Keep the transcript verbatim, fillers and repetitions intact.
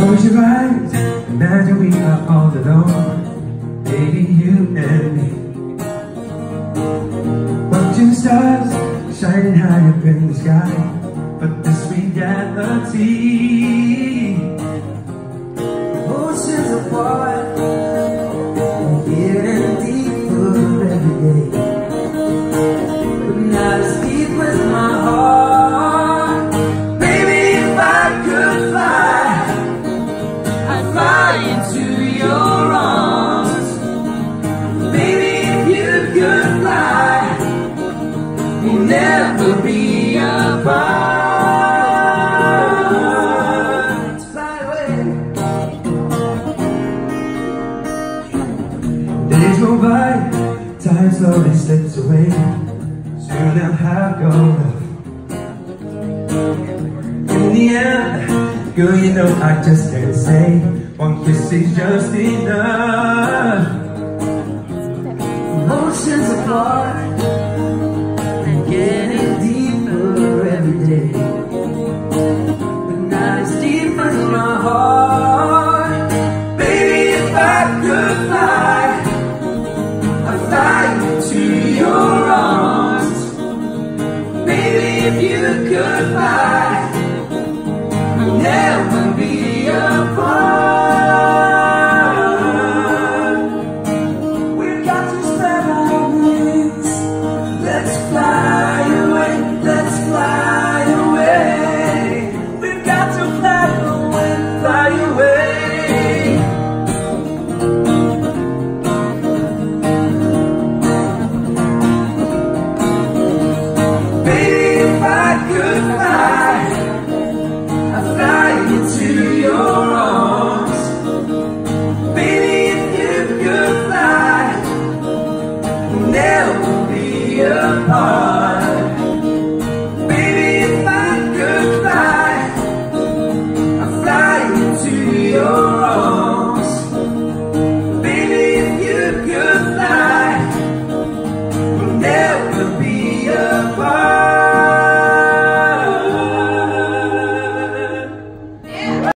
Close your eyes, imagine we are all alone, baby, you and me. Watching stars shining high up in the sky, but this reality, oceans apart, getting deeper every day, but not as deep as my heart. Baby, if I could fly, I'd fly into your arms. Baby, if you could fly, we'll never be apart. Fly away. Days go by, time slowly slips away, soon I'll have your love. In the end, girl, you know I just can't say one kiss is just enough. Oceans apart, and getting deeper every day, but not as deep as my heart. Baby, if I could fly, I'd fly into your arms. Baby, if you could fly, we'll never be apart. We've got to spread our wings. Let's fly away, let's fly away. We've got to fly away, fly away. Baby, if I could fly, I'd fly into your arms. Baby, if you could fly, we'll never be apart. Baby, if I could fly, I'd fly into your arms.